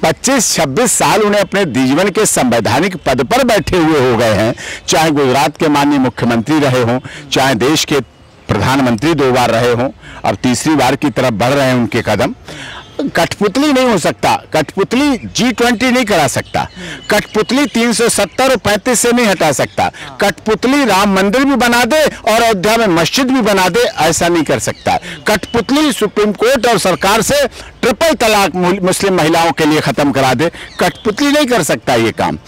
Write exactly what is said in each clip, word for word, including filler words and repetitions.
पच्चीस छब्बीस साल उन्हें अपने जीवन के संवैधानिक पद पर बैठे हुए हो गए हैं, चाहे गुजरात के माननीय मुख्यमंत्री रहे हों, चाहे देश के प्रधानमंत्री दो बार रहे हों और तीसरी बार की तरफ बढ़ रहे हैं उनके कदम। कठपुतली नहीं हो सकता, कठपुतली जी ट्वेंटी नहीं करा सकता, कठपुतली तीन सौ सत्तर और पैंतीस से नहीं हटा सकता, कठपुतली राम मंदिर भी बना दे और अयोध्या में मस्जिद भी बना दे, ऐसा नहीं कर सकता। कठपुतली सुप्रीम कोर्ट और सरकार से ट्रिपल तलाक मुस्लिम महिलाओं के लिए खत्म करा दे, कठपुतली नहीं कर सकता ये काम।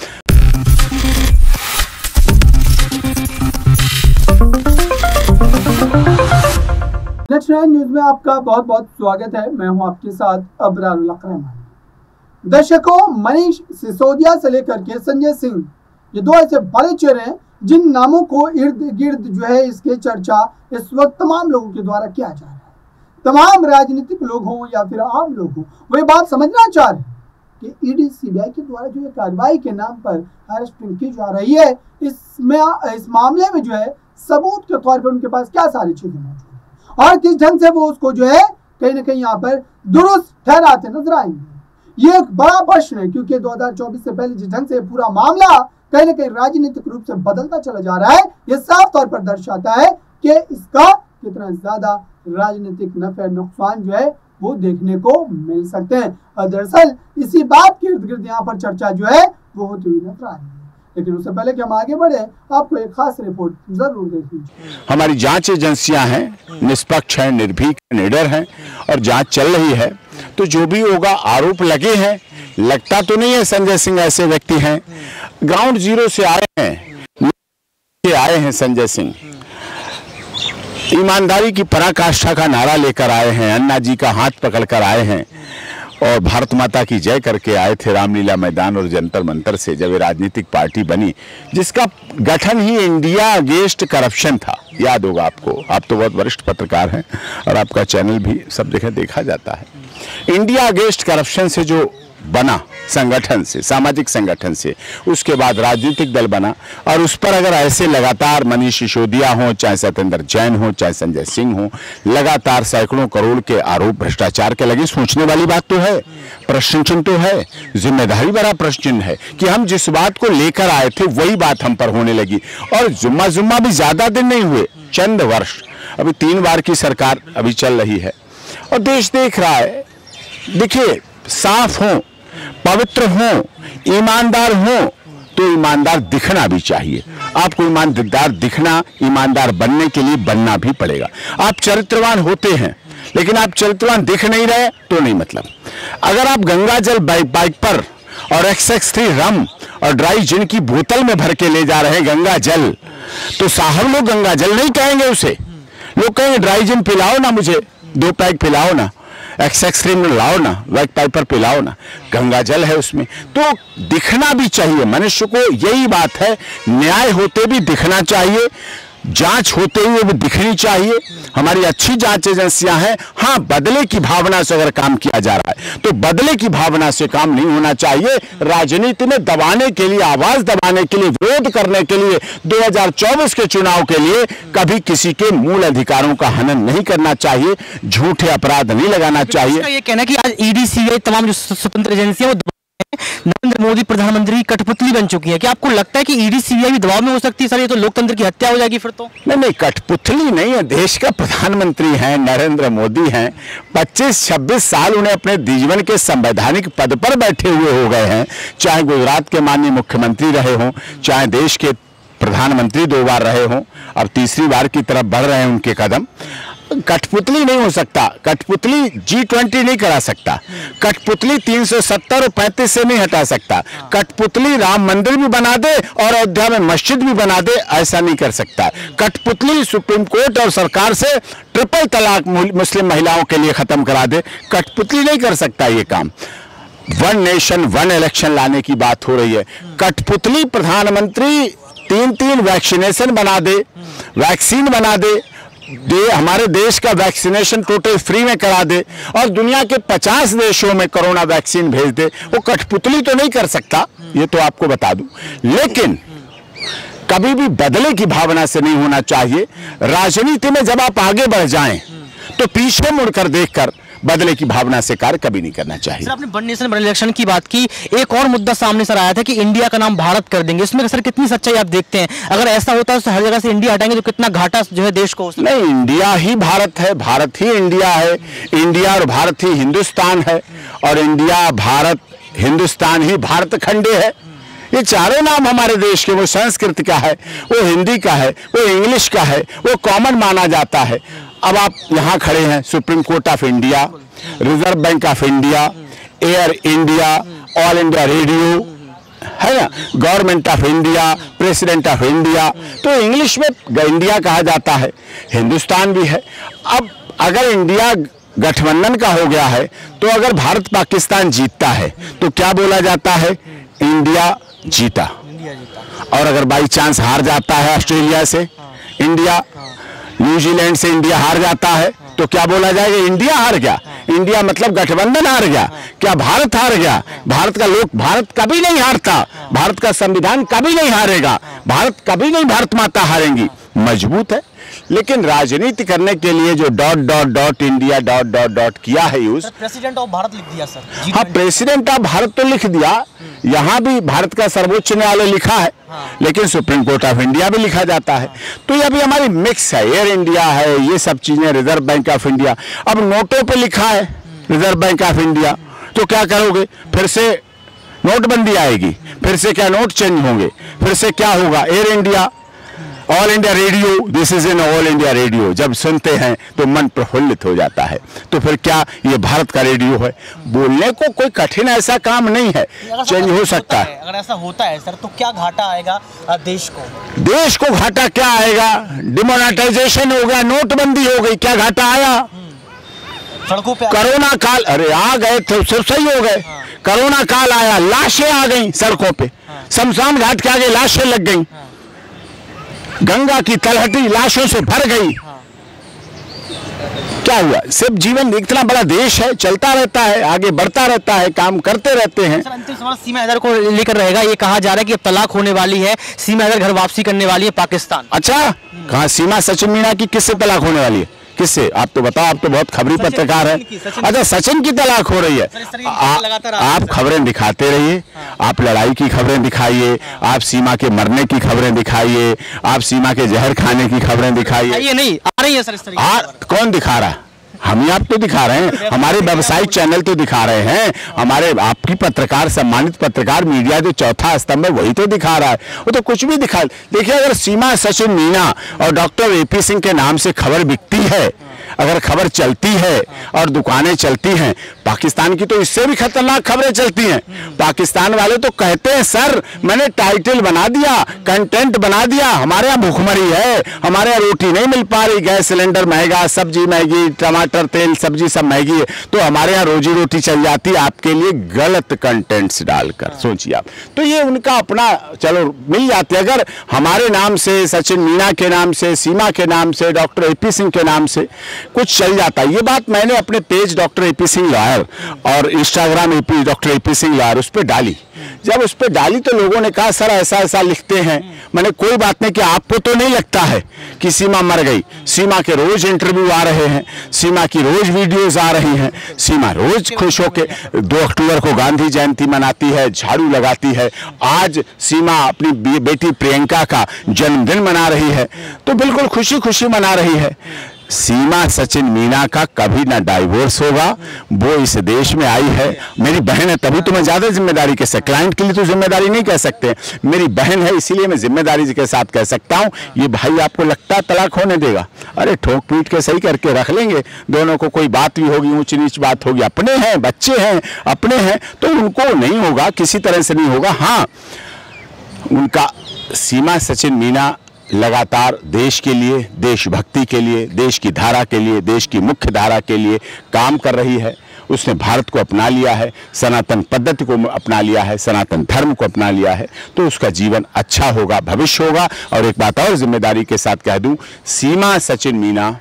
नेक्स्ट नाइन न्यूज में आपका बहुत बहुत स्वागत है। मैं हूं आपके साथ अबरारुल रहमान। दर्शकों, मनीष सिसोदिया से लेकर के संजय सिंह, ये दो ऐसे बड़े चेहरे हैं जिन नामों को इर्द गिर्द जो है इसके चर्चा इस वक्त तमाम लोगों के द्वारा किया जा रहा है। तमाम राजनीतिक लोग हों या फिर आम लोग हों, वो ये बात समझना चाह रहे हैं कि ईडी सीबीआई के द्वारा जो है कार्रवाई के नाम पर अरेस्टिंग की जा रही है, इसमें इस मामले में जो है सबूत के तौर पर उनके पास क्या सारी चीजें मौजूद है और किस ढंग से वो उसको जो है कहीं ना कहीं यहाँ पर दुरुस्त ठहराते नजर आएंगे। ये एक बड़ा प्रश्न है, क्योंकि दो हज़ार चौबीस से पहले जिस ढंग से पूरा मामला कहीं ना कहीं राजनीतिक रूप से बदलता चला जा रहा है, ये साफ तौर पर दर्शाता है कि इसका कितना ज्यादा राजनीतिक नफे नुकसान जो है वो देखने को मिल सकते हैं। और दरअसल इसी बात के इर्द गिर्द यहाँ पर चर्चा जो है वो होती हुई नजर आ रही है। लेकिन उससे पहले कि हम आगे बढ़े, आपको एक खास रिपोर्ट जरूर देख लीजिए। हमारी जांच एजेंसियां हैं, निष्पक्ष हैं, निर्भीक, निडर हैं और जांच चल रही है। तो जो भी होगा, आरोप लगे हैं, लगता तो नहीं है संजय सिंह ऐसे व्यक्ति हैं, ग्राउंड जीरो से आए हैं, आए हैं संजय सिंह, ईमानदारी की पराकाष्ठा का नारा लेकर आए हैं, अन्ना जी का हाथ पकड़कर आए हैं और भारत माता की जय करके आए थे रामलीला मैदान और जंतर मंतर से, जब ये राजनीतिक पार्टी बनी जिसका गठन ही इंडिया अगेंस्ट करप्शन था। याद होगा आपको, आप तो बहुत वरिष्ठ पत्रकार हैं और आपका चैनल भी सब जगह देखा जाता है। इंडिया अगेंस्ट करप्शन से जो बना संगठन से, सामाजिक संगठन से, उसके बाद राजनीतिक दल बना और उस पर अगर ऐसे लगातार मनीष सिसोदिया हो, चाहे सत्येंद्र जैन हो, चाहे संजय सिंह हो, लगातार सैकड़ों करोड़ के आरोप भ्रष्टाचार के लगे, सोचने वाली बात तो है, प्रश्न चिन्ह तो है, जिम्मेदारी भरा प्रश्न चिन्ह है कि हम जिस बात को लेकर आए थे वही बात हम पर होने लगी। और जुम्मा जुम्मा भी ज्यादा दिन नहीं हुए, चंद वर्ष, अभी तीन बार की सरकार अभी चल रही है और देश देख रहा है। देखिए, साफ हो, पवित्र हो, ईमानदार हो, तो ईमानदार दिखना भी चाहिए। आपको ईमानदार दिखना, ईमानदार बनने के लिए बनना भी पड़ेगा। आप चरित्रवान होते हैं लेकिन आप चरित्रवान दिख नहीं रहे तो नहीं मतलब। अगर आप गंगा जल बाइक बाइक पर और एक्स एक्स थ्री रम और ड्राई जिन की बोतल में भर के ले जा रहे हैं गंगा जल, तो साहब लोग गंगा जल नहीं कहेंगे उसे, लोग कहेंगे ड्राई जिन पिलाओ ना, मुझे दो पैक पिलाओ ना, एक्स एक्स थ्री में लाओ ना, वाइट पाइपर पिलाओ ना, गंगा जल है उसमें। तो दिखना भी चाहिए मनुष्य को, यही बात है। न्याय होते भी दिखना चाहिए, जांच होते हुए भी दिखनी चाहिए। हमारी अच्छी जांच एजेंसियां हैं। हाँ, बदले की भावना से अगर काम किया जा रहा है तो बदले की भावना से काम नहीं होना चाहिए। राजनीति में दबाने के लिए, आवाज दबाने के लिए, विरोध करने के लिए, दो हज़ार चौबीस के चुनाव के लिए कभी किसी के मूल अधिकारों का हनन नहीं करना चाहिए, झूठे अपराध नहीं लगाना चाहिए। ये कहना कि आज ईडी सीबीआई तमाम जो स्वतंत्र एजेंसियां नरेंद्र मोदी प्रधानमंत्री की कठपुतली बन चुकी है, क्या आपको लगता है कि ईडी सीबीआई भी दबाव में हो सकती है? सर, ये तो लोकतंत्र की हत्या हो जाएगी फिर तो। नहीं नहीं, कठपुतली नहीं है, देश का प्रधानमंत्री हैं, नरेंद्र मोदी हैं। पच्चीस छब्बीस साल उन्हें अपने जीवन के संवैधानिक पद पर बैठे हुए हो गए हैं, चाहे गुजरात के माननीय मुख्यमंत्री रहे हों, चाहे देश के प्रधानमंत्री दो बार रहे हों और तीसरी बार की तरफ बढ़ रहे हैं उनके कदम। कठपुतली नहीं हो सकता, कठपुतली जी ट्वेंटी नहीं करा सकता, कठपुतली तीन सौ सत्तर और पैंतीस से नहीं हटा सकता, कठपुतली राम मंदिर भी बना दे और अयोध्या में मस्जिद भी बना दे, ऐसा नहीं कर सकता। कठपुतली सुप्रीम कोर्ट और सरकार से ट्रिपल तलाक मुस्लिम महिलाओं के लिए खत्म करा दे, कठपुतली नहीं कर सकता ये काम। वन नेशन वन इलेक्शन लाने की बात हो रही है, कठपुतली प्रधानमंत्री तीन तीन वैक्सीनेशन बना दे, वैक्सीन बना दे, दे हमारे देश का वैक्सीनेशन टोटल फ्री में करा दे और दुनिया के पचास देशों में कोरोना वैक्सीन भेज दे, वो कठपुतली तो नहीं कर सकता, ये तो आपको बता दूं। लेकिन कभी भी बदले की भावना से नहीं होना चाहिए। राजनीति में जब आप आगे बढ़ जाएं तो पीछे मुड़कर देखकर बदले की भावना से कार्य कभी नहीं करना चाहिए। सर, आपने वन नेशन वन इलेक्शन की बात की, एक और मुद्दा सामने सर आया था कि इंडिया का नाम भारत कर देंगे, इसमें सर कितनी सच्चाई आप देखते हैं? अगर ऐसा होता है तो हर जगह से इंडिया हटाएंगे तो कितना घाटा जो है देश को? नहीं, इंडिया ही भारत है, भारत ही इंडिया है, इंडिया और भारत ही हिंदुस्तान है, और इंडिया, भारत, हिंदुस्तान ही भारत खंडे है। ये चारों नाम हमारे देश के, वो संस्कृत का है, वो हिंदी का है, वो इंग्लिश का है, वो कॉमन माना जाता है। अब आप यहाँ खड़े हैं, Supreme Court of India, Reserve Bank of India, Air India, All India Radio, है ना, Government of India, President of India, तो इंग्लिश में इंडिया कहा जाता है, हिंदुस्तान भी है। अब अगर इंडिया गठबंधन का हो गया है तो अगर भारत पाकिस्तान जीतता है तो क्या बोला जाता है? इंडिया जीता। और अगर बाई चांस हार जाता है ऑस्ट्रेलिया से इंडिया, न्यूजीलैंड से इंडिया हार जाता है तो क्या बोला जाएगा? इंडिया हार गया। इंडिया मतलब गठबंधन हार गया। क्या भारत हार गया? भारत का लोग, भारत कभी नहीं हारता, भारत का संविधान कभी नहीं हारेगा, भारत कभी नहीं, भारत माता हारेंगी, मजबूत है। लेकिन राजनीति करने के लिए जो dot dot dot India dot dot dot किया है यूज, प्रेसिडेंट ऑफ भारत लिख दिया सर। हाँ, प्रेसिडेंट ऑफ भारत तो लिख दिया, यहाँ भी भारत का सर्वोच्च न्यायालय लिखा है, लेकिन सुप्रीम कोर्ट ऑफ इंडिया भी लिखा जाता है। तो ये अभी हमारी मिक्स है, एयर इंडिया है, ये सब चीजें, रिजर्व बैंक ऑफ इंडिया। अब नोटों पे लिखा है रिजर्व बैंक ऑफ इंडिया, तो क्या करोगे? फिर से नोटबंदी आएगी, फिर से क्या नोट चेंज होंगे, फिर से क्या होगा? Air India, All India Radio, this is in All India Radio, जब सुनते हैं तो मन प्रफुल्लित हो जाता है। तो फिर क्या ये भारत का रेडियो है? बोलने को कोई कठिन ऐसा काम नहीं है, चेंज हो सकता है। अगर ऐसा होता है सर तो क्या घाटा आएगा देश को? देश को घाटा क्या आएगा? डिमोनेटाइजेशन हो गया, नोटबंदी हो गई, क्या घाटा आया? सड़कों पे कोरोना काल, अरे आ गए थे, सब सही हो गए। कोरोना काल आया, लाशें आ गई सड़कों पे, शमशान घाट के आगे लाशें लग गई, गंगा की तलहटी लाशों से भर गई। क्या हुआ? सिर्फ जीवन, इतना बड़ा देश है, चलता रहता है, आगे बढ़ता रहता है, काम करते रहते हैं। सर, अंतिम सवाल सीमा हैदर को लेकर रहेगा। ये कहा जा रहा है कि अब तलाक होने वाली है, सीमा हैदर घर वापसी करने वाली है पाकिस्तान। अच्छा, कहाँ सीमा सचिन मीना की किससे तलाक होने वाली है? किससे? आप तो बताओ, आप तो बहुत खबरी पत्रकार है। अच्छा, सचिन की तलाक हो रही है। आ, आप खबरें दिखाते रहिए, आप लड़ाई की खबरें दिखाइए, आप सीमा के मरने की खबरें दिखाइए, आप सीमा के जहर खाने की खबरें दिखाइए। ये नहीं आ रही है सर इस तरीके। कौन दिखा रहा है? हम ही आप तो दिखा रहे हैं, हमारे व्यावसायिक चैनल तो दिखा रहे हैं, हमारे आपकी पत्रकार, सम्मानित पत्रकार मीडिया जो चौथा स्तंभ है वही तो दिखा रहा है। वो तो कुछ भी दिखा। देखिए, अगर सीमा सचिन मीना और डॉक्टर एपी सिंह के नाम से खबर बिकती है, अगर खबर चलती है और दुकानें चलती हैं, पाकिस्तान की तो इससे भी खतरनाक खबरें चलती हैं। पाकिस्तान वाले तो कहते हैं सर मैंने टाइटल बना दिया, कंटेंट बना दिया, हमारे यहाँ भूखमरी है, हमारे यहाँ रोटी नहीं मिल पा रही, गैस सिलेंडर महंगा, सब्जी महंगी, टमाटर, तेल, सब्जी सब महंगी है, तो हमारे यहाँ रोजी रोटी चल जाती है आपके लिए गलत कंटेंट्स डालकर। सोचिए आप, तो ये उनका अपना, चलो मिल जाती है। अगर हमारे नाम से, सचिन मीना के नाम से, सीमा के नाम से, डॉक्टर एपी सिंह के नाम से कुछ चल जाता है। ये बात मैंने अपने page doctor A P Singh lawyer और Instagram A P doctor A P Singh lawyer उस पर डाली। जब उस पर डाली तो लोगों ने कहा सर ऐसा ऐसा लिखते हैं। मैंने कोई बात नहीं कि आपको तो नहीं लगता है कि सीमा मर गई। सीमा के रोज इंटरव्यू आ रहे हैं, सीमा की रोज वीडियोस आ रही हैं, सीमा रोज खुश होके दो अक्टूबर को गांधी जयंती मनाती है, झाड़ू लगाती है। आज सीमा अपनी बेटी प्रियंका का जन्मदिन मना रही है, तो बिल्कुल खुशी खुशी मना रही है। सीमा सचिन मीना का कभी ना डाइवोर्स होगा, वो इस देश में आई है, मेरी बहन है, तभी तो मैं ज्यादा जिम्मेदारी के साथ, क्लाइंट के लिए तो जिम्मेदारी नहीं कह सकते, मेरी बहन है इसीलिए मैं जिम्मेदारी के साथ कह सकता हूं। ये भाई आपको लगता है तलाक होने देगा? अरे ठोक पीट के सही करके रख लेंगे दोनों को, कोई बात भी होगी, ऊंच नीच बात होगी, अपने हैं, बच्चे हैं, अपने हैं, तो उनको नहीं होगा, किसी तरह से नहीं होगा। हाँ, उनका सीमा सचिन मीना लगातार देश के लिए, देशभक्ति के लिए, देश की धारा के लिए, देश की मुख्य धारा के लिए काम कर रही है। उसने भारत को अपना लिया है, सनातन पद्धति को अपना लिया है, सनातन धर्म को अपना लिया है, तो उसका जीवन अच्छा होगा, भविष्य होगा। और एक बात और जिम्मेदारी के साथ कह दूं, सीमा सचिन मीना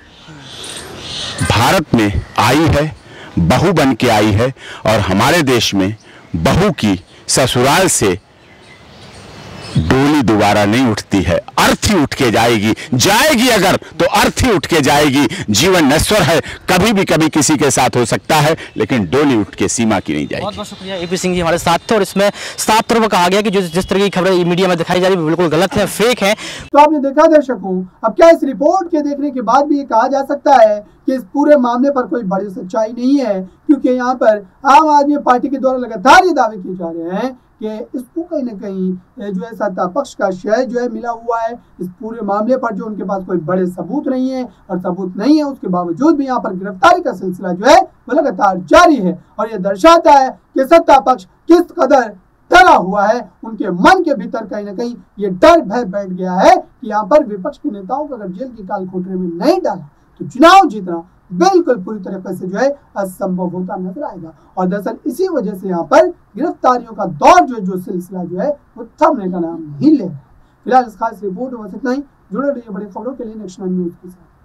भारत में आई है, बहू बन के आई है, और हमारे देश में बहू की ससुराल से डोली दोबारा नहीं उठती है, अर्थी उठ के जाएगी, जाएगी अगर तो अर्थी उठ के जाएगी। जीवन नश्वर है, कभी भी कभी किसी के साथ हो सकता है, लेकिन डोली उठ के सीमा की नहीं बहुत जाएगी। बहुत शुक्रिया। एपी सिंह जी हमारे साथ थे और इसमें साफ तौर पर कहा गया कि जो जिस तरह की खबरें मीडिया में दिखाई जा रही है बिल्कुल गलत है, फेक है। तो आपने देखा दर्शकों, अब क्या इस रिपोर्ट के देखने के बाद भी ये कहा जा सकता है कि इस पूरे मामले पर कोई बड़ी सच्चाई नहीं है, क्योंकि यहाँ पर आम आदमी पार्टी के द्वारा लगातार ये दावे किए जा रहे हैं कि इसको कहीं ना कहीं जो है सत्ता पक्ष का शेयर जो है मिला हुआ है इस पूरे मामले पर, जो उनके पास कोई बड़े सबूत नहीं है, और सबूत नहीं है उसके बावजूद भी यहाँ पर गिरफ्तारी का सिलसिला जो है वो लगातार जारी है। और ये दर्शाता है कि सत्ता पक्ष किस कदर डरा हुआ है, उनके मन के भीतर कहीं ना कहीं ये डर भय बैठ गया है कि यहाँ पर विपक्ष के नेताओं को अगर जेल की काल कोठरी में नहीं डाला तो चुनाव जीतना बिल्कुल पूरी तरीके से जो है असंभव होता नजर आएगा। और दरअसल इसी वजह से यहाँ पर गिरफ्तारियों का दौर जो जो सिलसिला जो है वो थमने का नाम नहीं ले रहा है। फिलहाल इस खास रिपोर्ट में बस इतना ही। जुड़े रहिए बड़ी खबरों के लिए नेक्स्ट नाइन न्यूज के साथ।